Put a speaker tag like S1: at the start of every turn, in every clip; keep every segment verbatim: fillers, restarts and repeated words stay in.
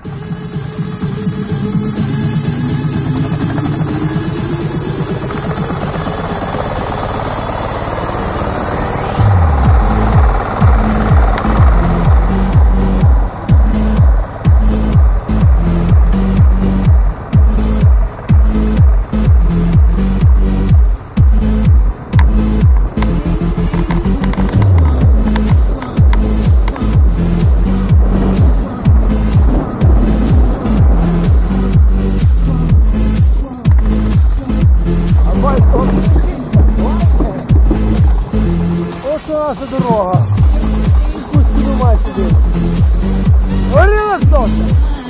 S1: Наша дорога. Якусь піднімай сюди. Горіла сонце.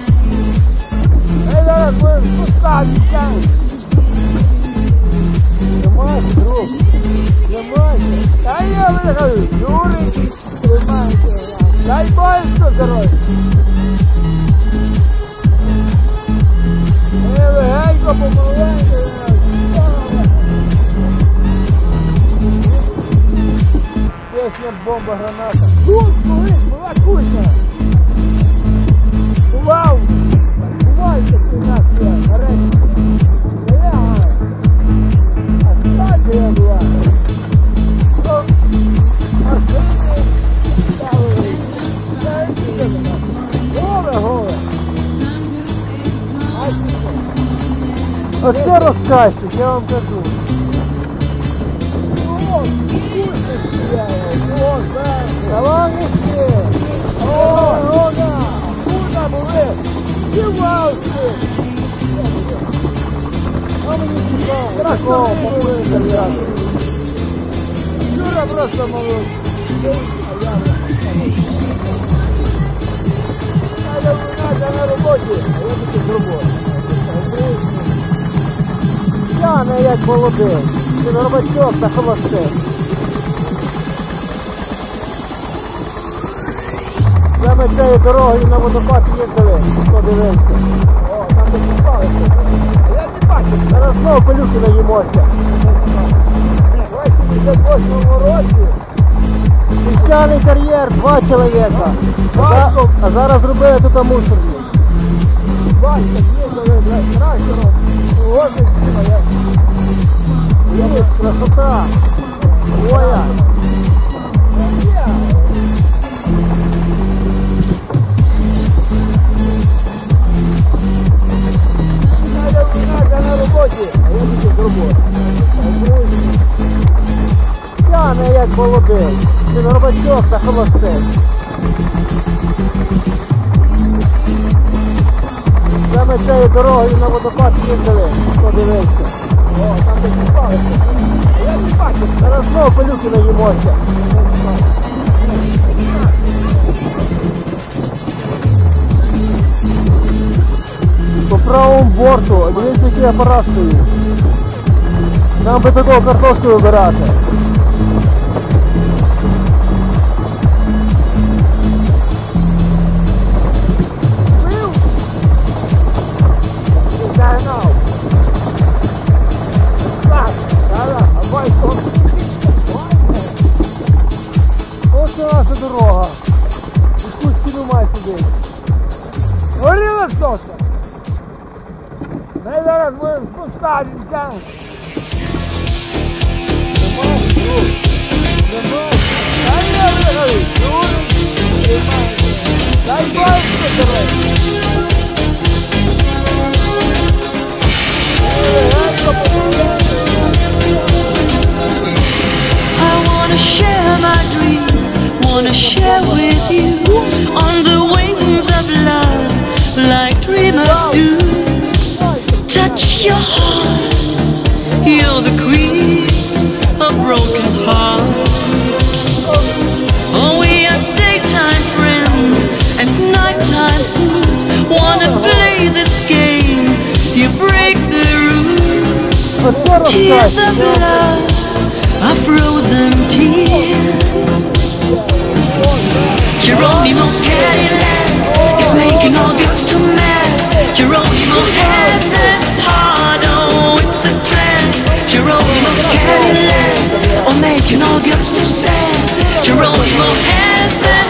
S1: Ей, зараз будемо спускатися. Тримайся, друг. Тримайся. Та я вигаю. Юрий, тримайся. Дай бальство, здоров'я. Ей, легенько, помаленько. Песня, бомба, граната. Тут, колись, була куча. Ував! Увайся, ти нас є, нарешті. Лягай. А стадія була. А що ти ставили? Голе, голе. Оце розказчик, я вам кажу. Колоночки! О, Рога! Куда були? Дівавки! А мені цікаво! Страшно побули заряди! Юра просто молодь! А я Надя на роботі! А я тут з роботи! Я не як молодий! Ти горбачок та холостик! Саме цією дорогою на водопад їздили, хто дивився. О, там де попалися. А я не бачу. Зараз знову пилюки наїмося. В вісімдесят восьмому році піщаний кар'єр, два чоловіка. А, а зараз зробили тут мусорні. Бачите, їздили, блядь, трактором. Ось і сіла, я. Є, красота. Оя. На роботі, а я тут з роботи. Я не як молодий, ти горбачок та холостик. Саме цією дорогою на водопад їздили, хто дивився. О, там де попалися. А я не бачу, зараз знову пилюки наїмося. По правому борту, дивіться, який апарат стоїть. Нам би такого картошку вибирати. Ось наша дорога. Якусь піднімай сюди. Горіла сонце. Ми зараз будемо спускатися. Тримай, друг. Тримай. Дай я вигаю. Юрий, тримайся. Дай бальство, здоров'я.
S2: I wanna share my dreams, wanna share with you on the wings of love, like dreamers do. Touch your heart, you're the queen of broken hearts. Oh, we are daytime friends and nighttime fools. Wanna play this game, you break the rules. Tears of love are frozen tears. Geronimo's Cadillac is making all girls too mad. Geronimo has a heart, oh, it's a trend. Geronimo's Cadillac, oh, making all girls too sad. Geronimo has a